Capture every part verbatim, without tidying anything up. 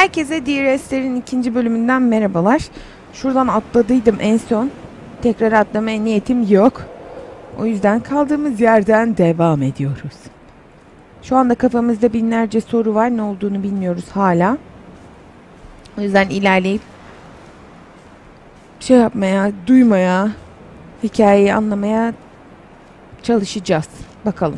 Herkese D R S'lerin ikinci bölümünden merhabalar. Şuradan atladıydım en son. Tekrar atlamaya niyetim yok. O yüzden kaldığımız yerden devam ediyoruz. Şu anda kafamızda binlerce soru var. Ne olduğunu bilmiyoruz hala. O yüzden ilerleyip şey yapmaya, duymaya, hikayeyi anlamaya çalışacağız. Bakalım.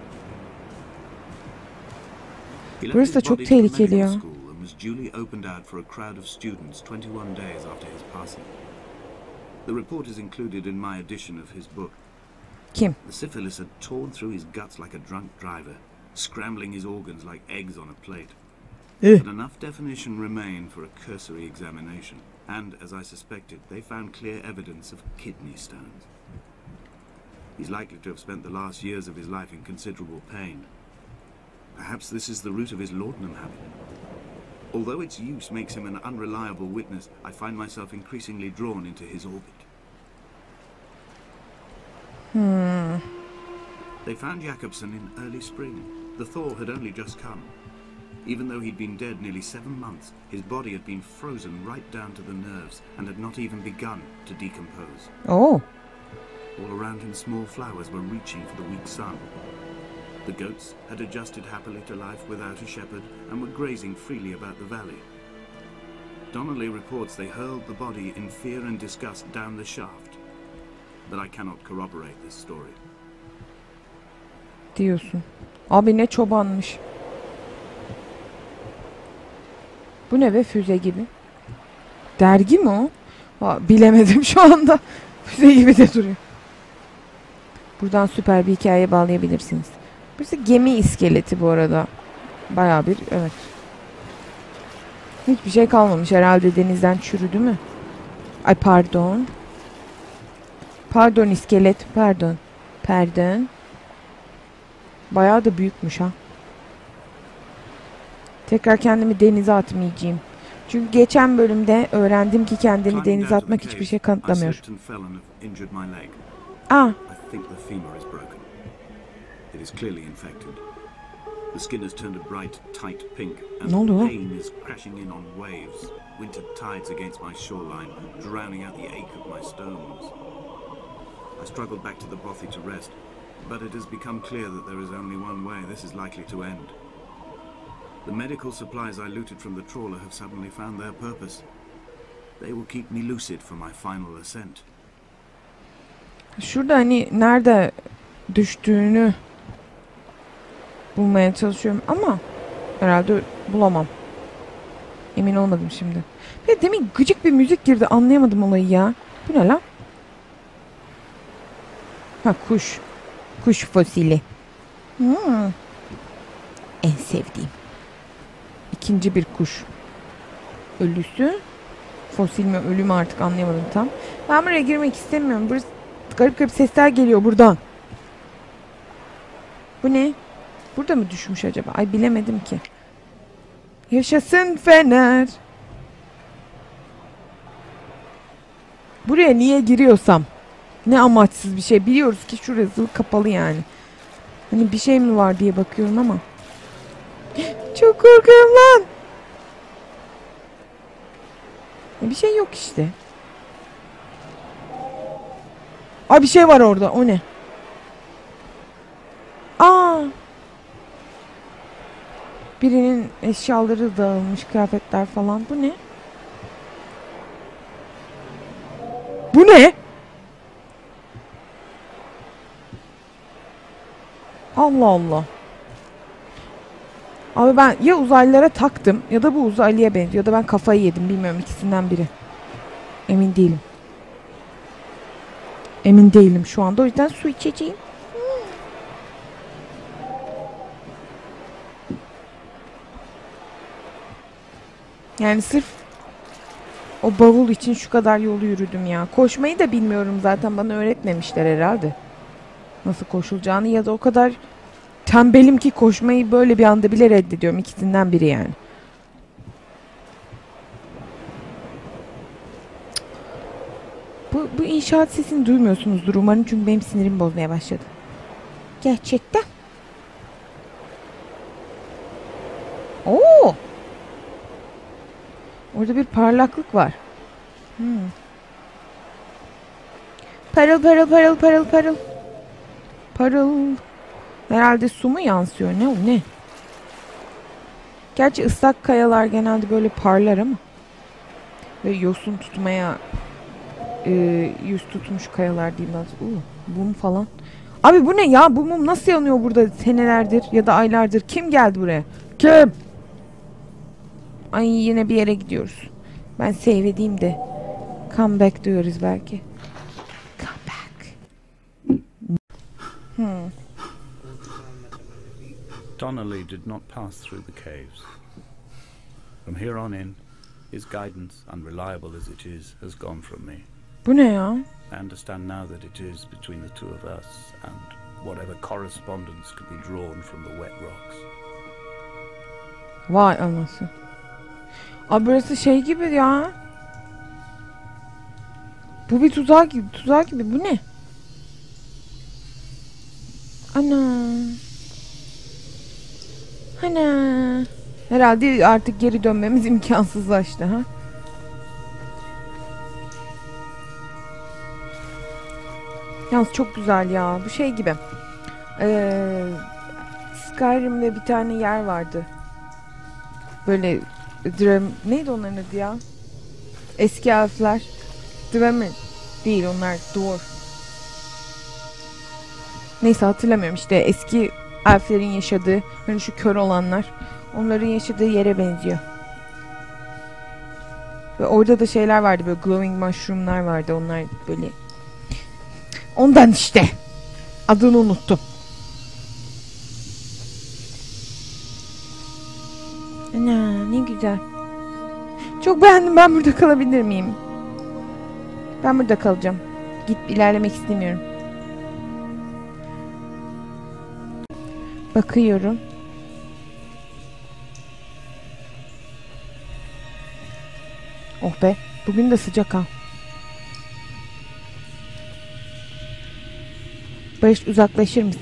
Burası da çok tehlikeli ya. Duly opened out for a crowd of students twenty-one days after his passing. The report is included in my edition of his book. Kim? The syphilis had torn through his guts like a drunk driver, scrambling his organs like eggs on a plate. Eh. But enough definition remained for a cursory examination, and, as I suspected, they found clear evidence of kidney stones. He's likely to have spent the last years of his life in considerable pain. Perhaps this is the root of his laudanum habit. Although its use makes him an unreliable witness, I find myself increasingly drawn into his orbit. Hmm. They found Jakobsen in early spring. The thaw had only just come. Even though he'd been dead nearly seven months, his body had been frozen right down to the nerves and had not even begun to decompose. Oh. All around him small flowers were reaching for the weak sun. The goats had adjusted happily to life without a shepherd and were grazing freely about the valley. Donnelly reports they hurled the body in fear and disgust down the shaft, but I cannot corroborate this story. Diyorsun. Abi ne çobanmış. Bu ne be, füze gibi. Dergi mi o? Aa, bilemedim şu anda. Füze gibi de duruyor. Buradan süper bir hikaye bağlayabilirsiniz. Burası gemi iskeleti bu arada. Bayağı bir, evet. Hiçbir şey kalmamış herhalde, denizden çürüdü mü? Ay pardon. Pardon iskelet, pardon. Pardon. Bayağı da büyükmüş ha. Tekrar kendimi denize atmayacağım. Çünkü geçen bölümde öğrendim ki kendini denize atmak hiçbir şey kanıtlamıyor. Aa. It is clearly infected. The skin has turned a bright, tight pink, and the pain is crashing in on waves. Winter tides against my shoreline, drowning out the ache of my stones. I struggled back to the bothy to rest, but it has become clear that there is only one way this is likely to end. The medical supplies I looted from the trawler have suddenly found their purpose. They will keep me lucid for my final ascent. Şurada hani nerede düştüğünü bulmaya çalışıyorum ama herhalde bulamam. Emin olmadım şimdi. Ve demin gıcık bir müzik girdi, anlayamadım olayı ya. Bu ne lan? Ha, kuş. Kuş fosili. Hmm. En sevdiğim. İkinci bir kuş. Ölüsü. Fosil mi ölü mü artık anlayamadım tam. Ben buraya girmek istemiyorum. Burası garip garip sesler geliyor buradan. Bu ne? Burada mı düşmüş acaba? Ay bilemedim ki. Yaşasın Fener. Buraya niye giriyorsam. Ne amaçsız bir şey. Biliyoruz ki şurası kapalı yani. Hani bir şey mi var diye bakıyorum ama. Çok korkuyorum lan. Bir şey yok işte. Ay bir şey var orada. O ne? Aa. Birinin eşyaları dağılmış, kıyafetler falan. Bu ne? Bu ne? Allah Allah. Abi ben ya uzaylılara taktım ya da bu uzaylıya benziyor ya da ben kafayı yedim, bilmiyorum, ikisinden biri. Emin değilim. Emin değilim şu anda, o yüzden su içeceğim. Yani sırf o bavul için şu kadar yolu yürüdüm ya. Koşmayı da bilmiyorum zaten, bana öğretmemişler herhalde. Nasıl koşulacağını, ya da o kadar tembelim ki koşmayı böyle bir anda bile reddediyorum. İkisinden biri yani. Bu, bu inşaat sesini duymuyorsunuzdur umarım, çünkü benim sinirim bozmaya başladı. Gerçekten. Oo. Orada bir parlaklık var. Hmm. Parıl parıl parıl parıl parıl. Parıl. Herhalde su mu yansıyor? Ne o ne? Gerçi ıslak kayalar genelde böyle parlar ama. Ve yosun tutmaya e, yüz tutmuş kayalar diyeyim ben. Uh, mum falan. Abi bu ne ya? Bu mum nasıl yanıyor burada senelerdir ya da aylardır? Kim geldi buraya? Kim? Ay yine bir yere gidiyoruz. Ben save edeyim de. Come back diyoruz belki. Come back. Hmm. Donnelly did not pass through the caves. From here on in, his guidance, unreliable as it is, has gone from me. Bu ne ya? I understand now that it is between the two of us and whatever correspondence could be drawn from the wet rocks. Vay anası. Abi burası şey gibi ya. Bu bir tuzak gibi. Tuzak gibi. Bu ne? Ana. Ana. Herhalde artık geri dönmemiz imkansızlaştı ha. Yalnız çok güzel ya. Bu şey gibi. Ee, Skyrim'de bir tane yer vardı. Böyle Dram... Neydi onların adı ya? Eski elfler. Dwemer. Değil onlar. Dwarf. Neyse hatırlamıyorum işte. Eski elflerin yaşadığı, hani şu kör olanlar. Onların yaşadığı yere benziyor. Ve orada da şeyler vardı. Böyle glowing mushroom'lar vardı. Onlar böyle... Ondan işte. Adını unuttum. Ana ne güzel. Çok beğendim. Ben burada kalabilir miyim? Ben burada kalacağım. Git ilerlemek istemiyorum. Bakıyorum. Oh be. Bugün de sıcak ha. Barış uzaklaşır mısın?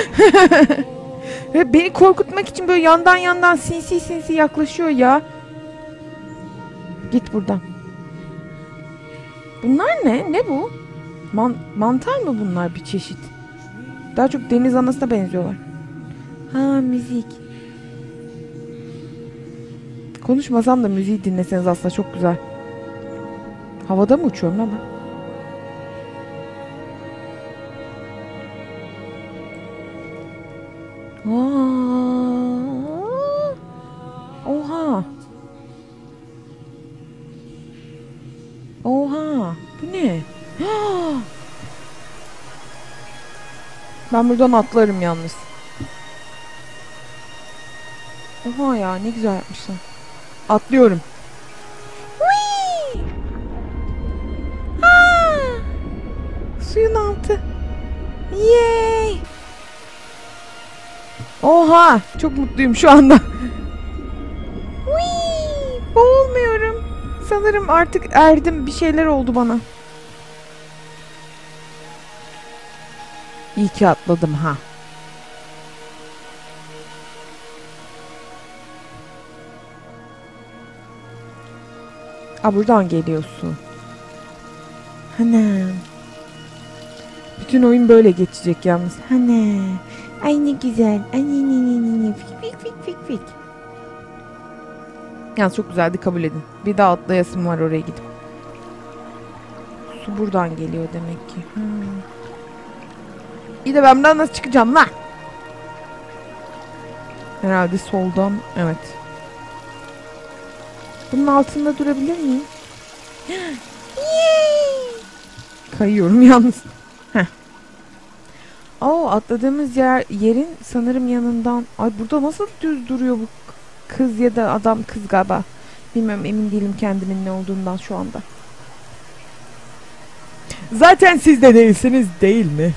Ve beni korkutmak için böyle yandan yandan sinsi sinsi yaklaşıyor ya. Git buradan. Bunlar ne? Ne bu? Man mantar mı bunlar bir çeşit? Daha çok deniz anasına benziyorlar. Ha müzik. Konuşmasam da müziği dinleseniz aslında çok güzel. Havada mı uçuyorum lan ben? Aa! Oha. Oha. Bu ne? Ben buradan atlarım yalnız. Oha ya ne güzel yapmışlar. Atlıyorum. Whee! Aa! Suyun altı. Yay! Oha! Çok mutluyum şu anda. Whee! Boğulmuyorum. Sanırım artık erdim. Bir şeyler oldu bana. İyi ki atladım ha. Aa buradan geliyorsun. Hanım. Bütün oyun böyle geçecek yalnız. Hanım. Ay ne güzel. Ay ne ne ne ne ne. Fik fik fik fik fik. Yalnız çok güzeldi kabul edin. Bir daha atlayasım var oraya gidip. Su buradan geliyor demek ki. Hmm. İyi de ben buradan nasıl çıkacağım lan? Herhalde soldan. Evet. Bunun altında durabilir miyim? Kayıyorum yalnız. Heh. Oo, atladığımız yer yerin sanırım yanından. Ay burada nasıl düz duruyor bu kız ya da adam, kız galiba. Bilmiyorum, emin değilim kendimin ne olduğundan şu anda. Zaten siz de değilsiniz değil mi?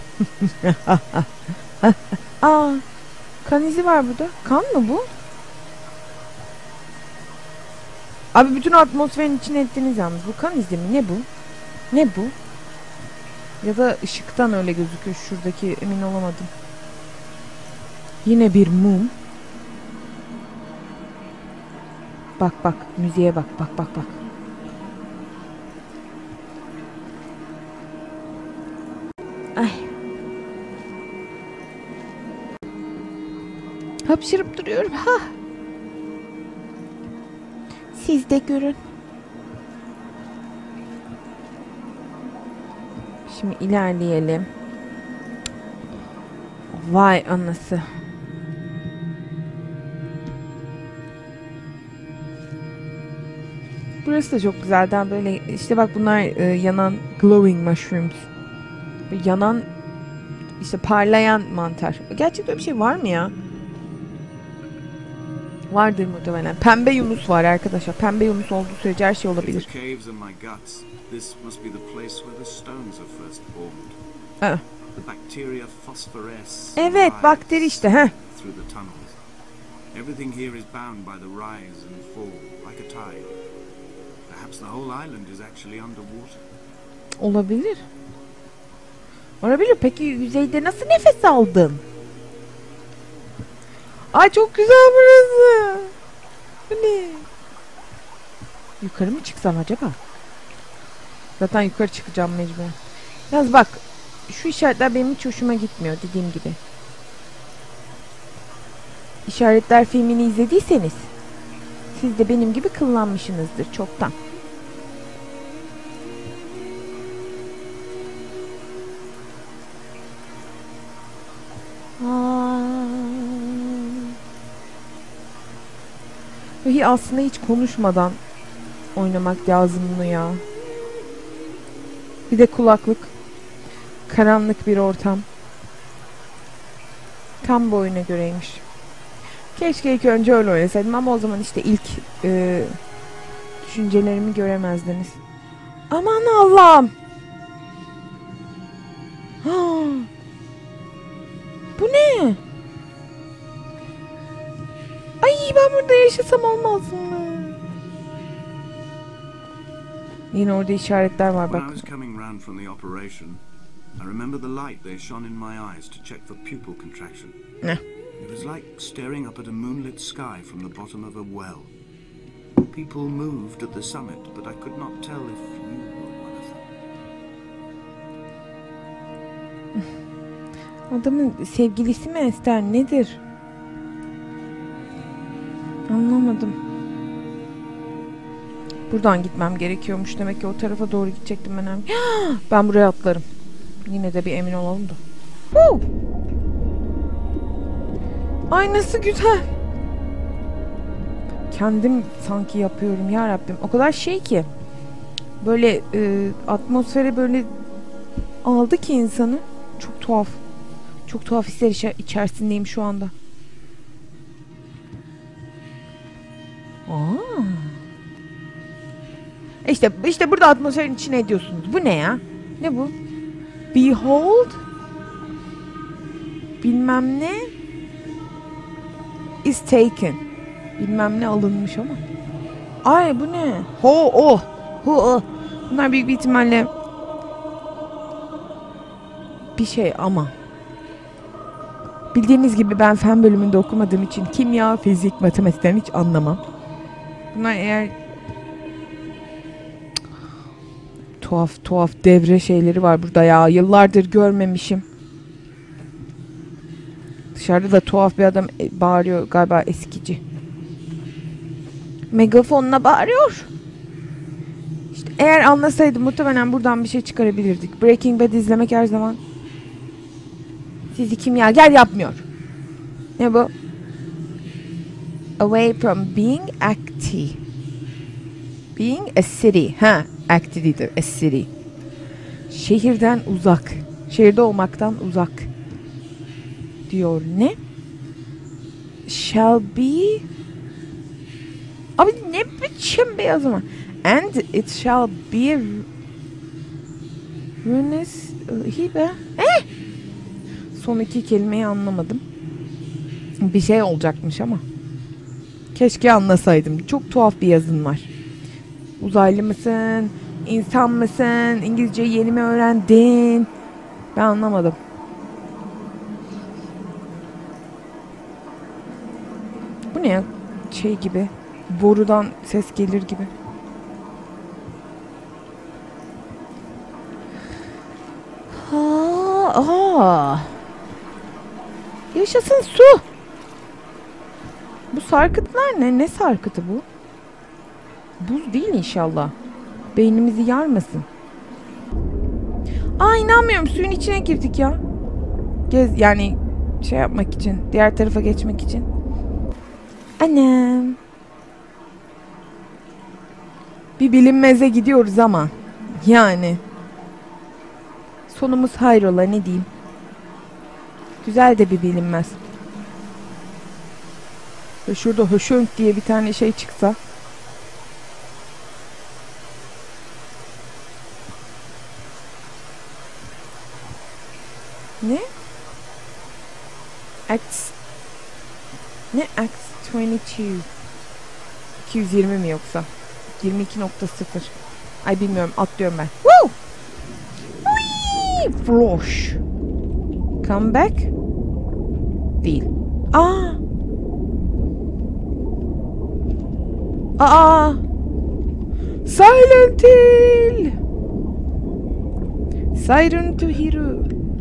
Aa, kan izi var burada. Kan mı bu? Abi bütün atmosferin içine ettiniz yalnız. Bu kan izi mi? Ne bu? Ne bu? Ya da ışıktan öyle gözüküyor. Şuradaki, emin olamadım. Yine bir mum. Bak bak müziğe bak bak bak bak. Ay. Hapşırıp duruyorum ha. Siz de görün. Şimdi ilerleyelim. Vay anası. Burası da çok güzelden böyle işte bak bunlar e, yanan glowing mushrooms. Böyle yanan işte parlayan mantar. Gerçekten öyle bir şey var mı ya? Vardır muhtemelen. Pembe yunus var arkadaşlar. Pembe yunus olduğu sürece her şey olabilir. The caves in my guts. This must be the place where the stones are first formed. Aa. The bacteria phosphoresce. Evet, rise bakteri işte, he. Through the tunnels. Everything here is bound by the rise and fall, like a tide. Perhaps the whole island is actually underwater. Olabilir. Olabilir. Peki yüzeyde nasıl nefes aldın? Ay çok güzel burası. Bu ne? Yukarı mı çıksam acaba? Zaten yukarı çıkacağım mecbur. Yalnız bak. Şu işaretler benim hiç hoşuma gitmiyor dediğim gibi. İşaretler filmini izlediyseniz siz de benim gibi kıllanmışsınızdır çoktan. Ve aslında hiç konuşmadan oynamak lazım bunu ya. Bir de kulaklık. Karanlık bir ortam. Tam bu oyuna göreymiş. Keşke ilk önce öyle oynasaydım ama o zaman işte ilk e, düşüncelerimi göremezdiniz. Aman Allah'ım. Ha. Bu ne? Ay ben burada yaşasam olmaz mı? Yine orada işaretler var bak. When I was coming round from the operation, I remember the light they shone in my eyes to check for pupil contraction. Ne? It was like staring up at a moonlit sky from the bottom of a well. People moved at the summit, but I could not tell if you were one of them. Adamın sevgilisi mi Ester nedir? Anlamadım. Buradan gitmem gerekiyormuş. Demek ki o tarafa doğru gidecektim ben. Ben buraya atlarım. Yine de bir emin olalım da. Woo! Ay nasıl güzel. Kendim sanki yapıyorum ya Rabbim. O kadar şey ki. Böyle e, atmosfere böyle aldı ki insanı. Çok tuhaf. Çok tuhaf hisler içer içerisindeyim şu anda. Aa. İşte işte burada atmosferin içine ediyorsunuz. Bu ne ya? Ne bu? Behold. Bilmem ne. Is taken. Bilmem ne alınmış ama. Ay bu ne? Ho oh. Ho oh. Bunlar büyük bir ihtimalle bir şey ama. Bildiğiniz gibi ben fen bölümünde okumadığım için kimya, fizik, matematikten hiç anlamam. Bunlar eğer tuhaf tuhaf devre şeyleri var burada ya. Yıllardır görmemişim. Dışarıda da tuhaf bir adam bağırıyor galiba eskici. Megafonla bağırıyor. İşte eğer anlasaydım muhtemelen buradan bir şey çıkarabilirdik. Breaking Bad izlemek her zaman sizi kimyager yapmıyor. Ne bu? Away from being active. Being a city. Ha, active'dir. A city. Şehirden uzak. Şehirde olmaktan uzak. Diyor. Ne? Shall be. Abi ne biçim beyaz ama. And it shall be runes hibe. Eh? Son iki kelimeyi anlamadım. Bir şey olacakmış ama. Keşke anlasaydım. Çok tuhaf bir yazın var. Uzaylı mısın? İnsan mısın? İngilizce yeni mi öğrendin? Ben anlamadım. Bu ne ya? Şey gibi. borudan ses gelir gibi. Ha, aa. Yaşasın su. Bu sarkıtlar ne? Ne sarkıtı bu? Buz değil inşallah. Beynimizi yarmasın. Aa, inanmıyorum, suyun içine girdik ya. Gez yani şey yapmak için, diğer tarafa geçmek için. Annem. Bir bilinmeze gidiyoruz ama yani sonumuz hayrola, ne diyeyim. Güzel de bir bilinmez. Ve şurada höşönk diye bir tane şey çıksa. Ne? Acts. Ne Acts yirmi iki? iki yüz yirmi mi yoksa? yirmi iki nokta sıfır. Ay bilmiyorum, atlıyorum ben. Woo! Whee! Flosh. Come back? Değil. Aa! Aa! Silent Hill! Siren to Hero.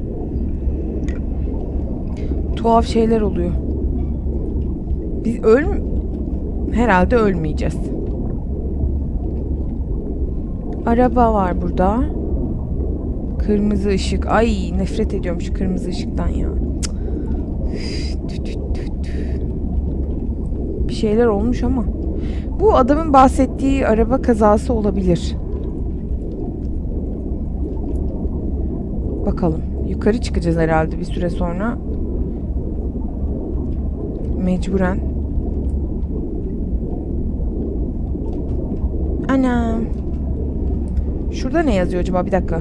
Tuhaf şeyler oluyor. Biz öl... Herhalde ölmeyeceğiz. Araba var burada. Kırmızı ışık. Ay, nefret ediyorum şu kırmızı ışıktan ya. Bir şeyler olmuş ama. Bu adamın bahsettiği araba kazası olabilir. Bakalım. Yukarı çıkacağız herhalde bir süre sonra. Mecburen. Anam. Şurada ne yazıyor acaba? Bir dakika.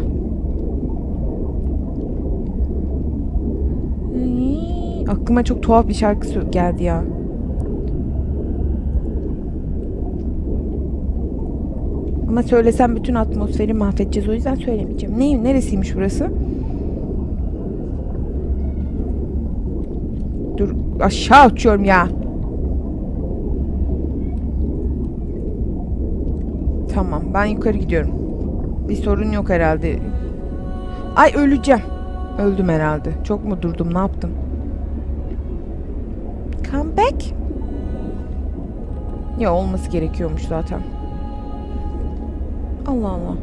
Hii, aklıma çok tuhaf bir şarkı geldi ya. Ama söylesem bütün atmosferi mahvedeceğiz. O yüzden söylemeyeceğim. Ne, neresiymiş burası? Dur, aşağı uçuyorum ya. Tamam, ben yukarı gidiyorum. Bir sorun yok herhalde. Ay, öleceğim. Öldüm herhalde. Çok mu durdum, ne yaptım? Come back. Ya, olması gerekiyormuş zaten. Allah Allah.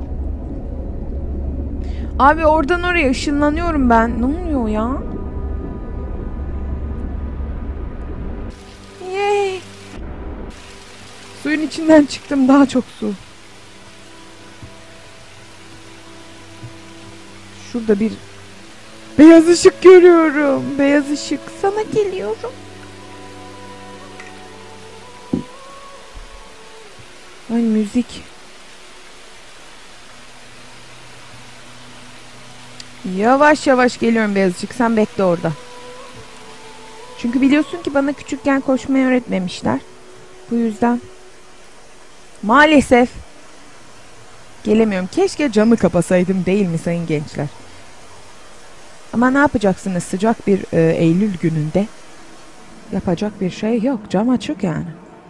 Abi oradan oraya ışınlanıyorum ben. Ne oluyor ya? Yay. Suyun içinden çıktım, daha çok su. Şurada bir beyaz ışık görüyorum. Beyaz ışık. Sana geliyorum. Ay, müzik. Yavaş yavaş geliyorum beyaz ışık. Sen bekle orada. Çünkü biliyorsun ki bana küçükken koşmayı öğretmemişler. Bu yüzden maalesef gelemiyorum. Keşke camı kapasaydım, değil mi sayın gençler? Ama ne yapacaksınız sıcak bir e, Eylül gününde? Yapacak bir şey yok. Cam açık yani.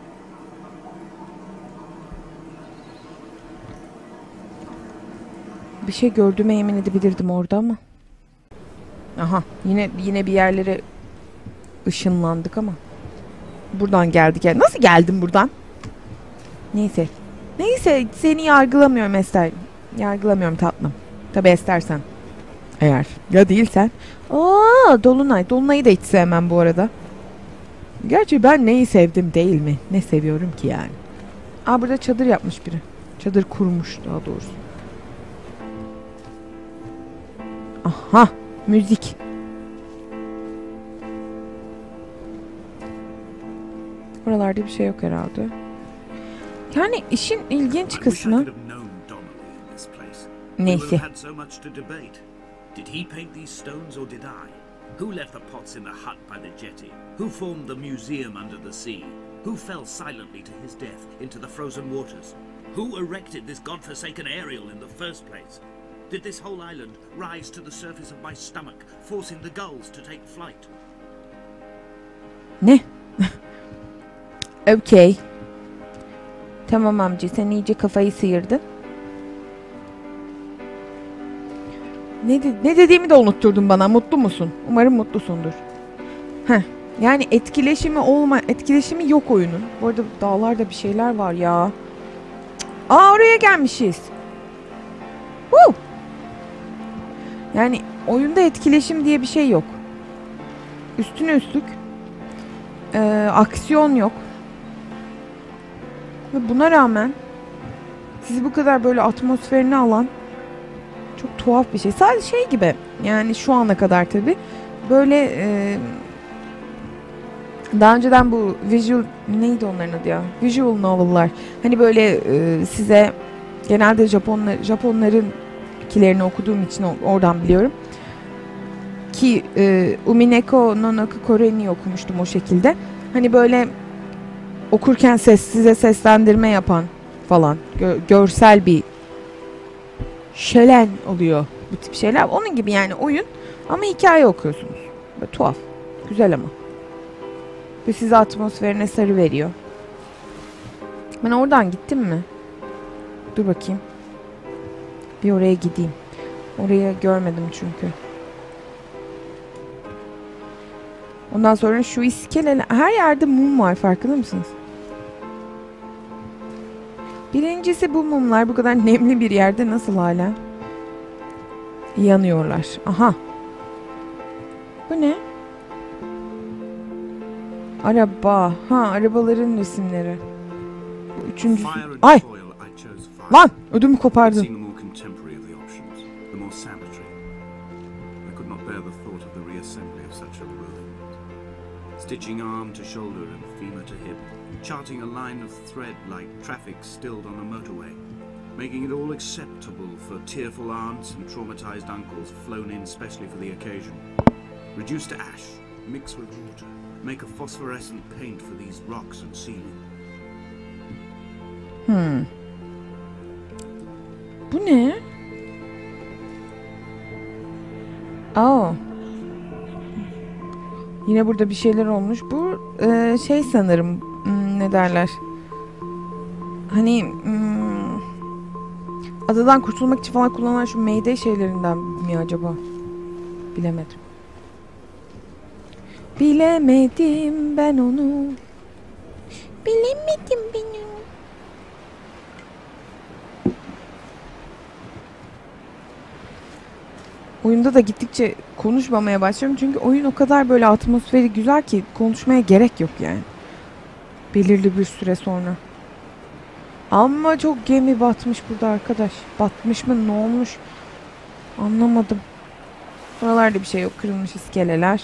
Bir şey gördüğüme yemin edebilirdim orada ama. Aha, yine yine bir yerlere ışınlandık ama. Buradan geldik yani. Nasıl geldim buradan? Neyse. Neyse, seni yargılamıyorum Ester. Yargılamıyorum tatlım. Tabi istersen. Eğer ya değilsen. Aa, Dolunay. Dolunay'ı da hiç sevmem bu arada. Gerçi ben neyi sevdim değil mi? Ne seviyorum ki yani? Aa, burada çadır yapmış biri. Çadır kurmuş daha doğrusu. Aha, müzik. Buralarda bir şey yok herhalde. Yani işin ilginç kısmı. Neyse. Did he paint these stones or did I? Who left the pots in the hut by the jetty? Who formed the museum under the sea? Who fell silently to his death into the frozen waters? Who erected this godforsaken aerial in the first place? Did this whole island rise to the surface of my stomach, forcing the gulls to take flight? Ne? Okay. Tamam amca, sen iyice kafayı sıyırdın. Ne, de, ne dediğimi de unutturdun bana. Mutlu musun? Umarım mutlusundur. Heh. Yani etkileşimi olma, etkileşimi yok oyunun. Bu arada dağlarda bir şeyler var ya. Aa, oraya gelmişiz. Woo! Yani oyunda etkileşim diye bir şey yok. Üstüne üstlük e, aksiyon yok. Ve buna rağmen sizi bu kadar böyle atmosferine alan çok tuhaf bir şey. Sadece şey gibi, yani şu ana kadar tabii böyle e, daha önceden bu visual, neydi onların adı ya? Visual novel'lar. Hani böyle e, size genelde Japonlar, Japonların kilerini okuduğum için oradan biliyorum. Ki e, Umineko no Naku Koreni'yi okumuştum o şekilde. Hani böyle okurken ses, size seslendirme yapan falan. Gö- görsel bir şölen oluyor bu tip şeyler. Onun gibi yani oyun ama hikaye okuyorsunuz. Böyle tuhaf. Güzel ama. Ve size atmosferine sarı veriyor. Ben oradan gittim mi? Dur bakayım. Bir oraya gideyim. Orayı görmedim çünkü. Ondan sonra şu iskeleler. Her yerde mum var, farkında mısınız? Birincisi, bu mumlar bu kadar nemli bir yerde nasıl hala yanıyorlar? Aha. Bu ne? Araba. Ha, arabaların resimleri. Bu üçüncüsü. Ay! Lan! Ödümü kopardın. Stitching arm to shoulder and femur to hip, charting a line of thread like traffic stilled on a motorway, making it all acceptable for tearful aunts and traumatized uncles flown in specially for the occasion. Reduce to ash, mix with water, make a phosphorescent paint for these rocks and ceiling. Hmm. Bu ne? Aa. Yine burada bir şeyler olmuş. Bu e, şey sanırım, hmm, ne derler? Hani hmm, adadan kurtulmak için falan kullanılan şu Mayday şeylerinden mi acaba? Bilemedim. Bilemedim ben onu. Bilemedim ben onu. Oyunda da gittikçe konuşmamaya başlıyorum. Çünkü oyun o kadar böyle atmosferi güzel ki konuşmaya gerek yok yani. Belirli bir süre sonra. Ama çok gemi batmış burada arkadaş. Batmış mı, ne olmuş? Anlamadım. Buralarda bir şey yok. Kırılmış iskeleler.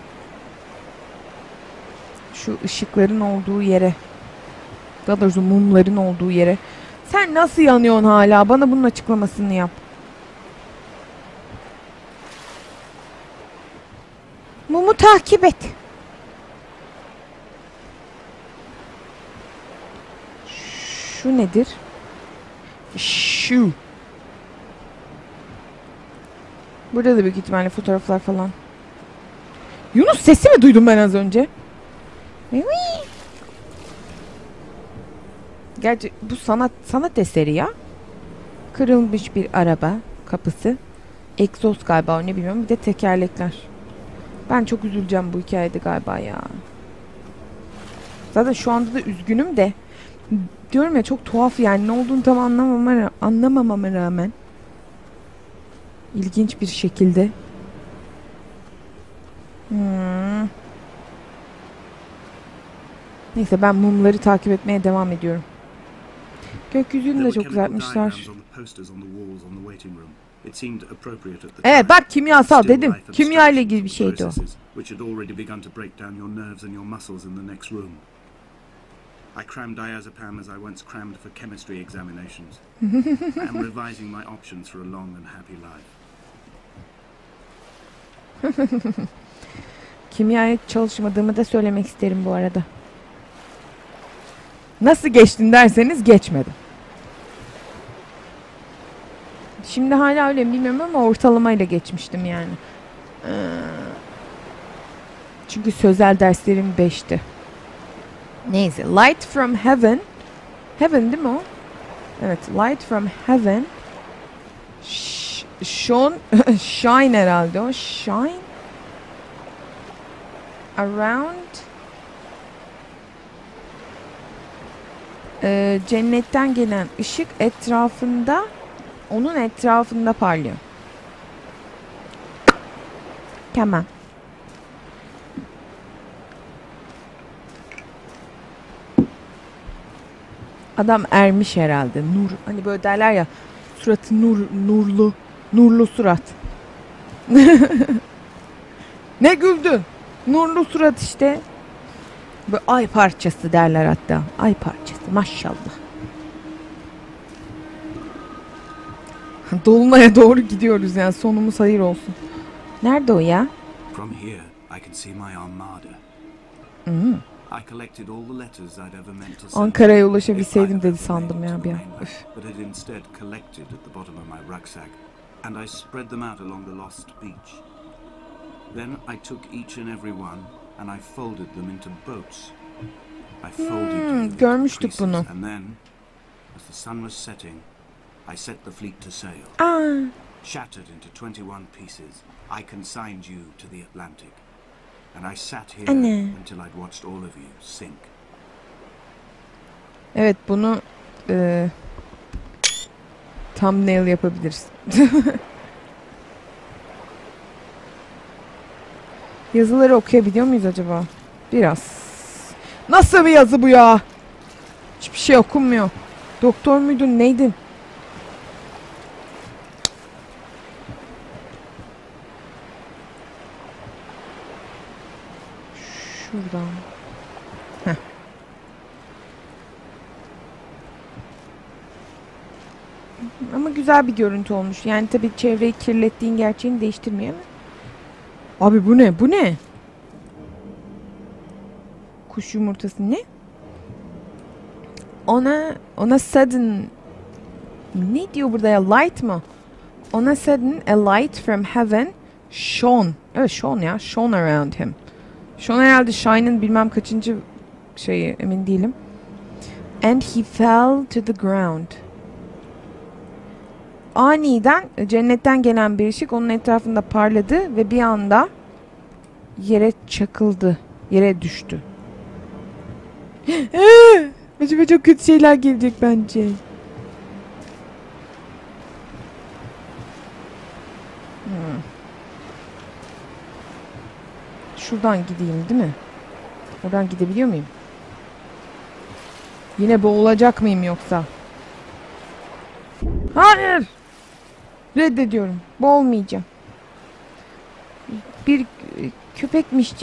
Şu ışıkların olduğu yere. Daha doğrusu mumların olduğu yere. Sen nasıl yanıyorsun hala? Bana bunun açıklamasını yap. Mumu takip et. Şu nedir? Şu. Burada da büyük ihtimalle fotoğraflar falan. Yunus sesi mi duydum ben az önce? Gerçi bu sanat sanat eseri ya. Kırılmış bir araba kapısı. Egzoz galiba, ne bilmiyorum. Bir de tekerlekler. Ben çok üzüleceğim bu hikayede galiba ya. Zaten şu anda da üzgünüm de. Diyorum ya, çok tuhaf yani. Ne olduğunu tam anlamama, anlamamama rağmen. İlginç bir şekilde. Hmm. Neyse, ben mumları takip etmeye devam ediyorum. Gökyüzünü de çok güzelmişler. Evet bak, kimyasal dedim. Kimya ile ilgili bir şeydi o. I crammed diazepam as I once crammed for chemistry examinations. I am revising my options for a long and happy life. Kimyaya çalışmadığımı da söylemek isterim bu arada. Nasıl geçtin derseniz geçmedim. Şimdi hala öyle mi bilmiyorum ama ortalamayla geçmiştim yani. Çünkü sözel derslerim beşti. Neyse. Light from Heaven Heaven değil mi o? Evet. Light from heaven. Sh shone. Shine herhalde o. Shine. Around. Ee, cennetten gelen ışık etrafında, onun etrafında parlıyor. Tamam. Adam ermiş herhalde. Nur. Hani böyle derler ya, suratı nur, nurlu. Nurlu surat. Ne güldün? Nurlu surat işte. Böyle ay parçası derler hatta. Ay parçası maşallah. Dolunay'a doğru gidiyoruz yani, sonumuz hayır olsun. Nerede o ya? From here, I can see my armada. Hmm. I collected all the letters I'd ever meant to send. Ankara'ya ulaşabilseydim dedi sandım ya bir an. Üf. But had instead collected at the bottom of my rucksack, and I spread them out along the lost beach. Then I took each and every one, and I folded them into boats. I folded them Hmm, into görmüştük creases, bunu. and then, as the sun was setting, I set the fleet to sail. Aa, Shattered into twenty-one pieces, I consigned you to the Atlantic, and I sat here Anne. until I'd watched all of you sink. evet bunu e, thumbnail yapabiliriz. Yazıları okuyabiliyor muyuz acaba? Biraz. Nasıl bir yazı bu ya? Hiçbir şey okunmuyor. Doktor muydun, neydin? Şuradan. Heh. Ama güzel bir görüntü olmuş. Yani tabii çevreyi kirlettiğin gerçeğini değiştirmiyor ama. Abi bu ne? Bu ne? Kuş yumurtası ne? Ona ona sudden, ne diyor burada ya? Light mı? Ona sudden a light from heaven shone. Evet shone ya. Shone around him. Shone herhalde Shine'ın bilmem kaçıncı şeyi, emin değilim. And he fell to the ground. Aniden cennetten gelen bir ışık onun etrafında parladı ve bir anda yere çakıldı. Yere düştü. Acaba çok kötü şeyler gelecek bence. Hmm. Şuradan gideyim değil mi? Oradan gidebiliyor muyum? Yine boğulacak mıyım yoksa? Hayır! Reddediyorum. Boğulmayacağım. Bir köpekmiş.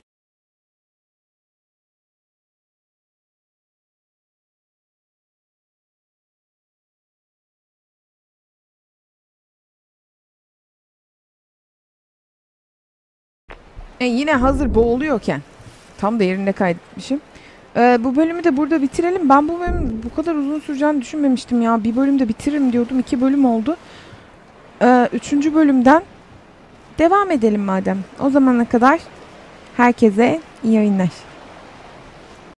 E yine hazır boğuluyorken. Tam da yerinde kaydetmişim. Ee, bu bölümü de burada bitirelim. Ben bu bölüm bu kadar uzun süreceğini düşünmemiştim ya. Bir bölümde bitiririm diyordum. İki bölüm oldu. Ee, üçüncü bölümden devam edelim madem. O zamana kadar herkese iyi oyunlar.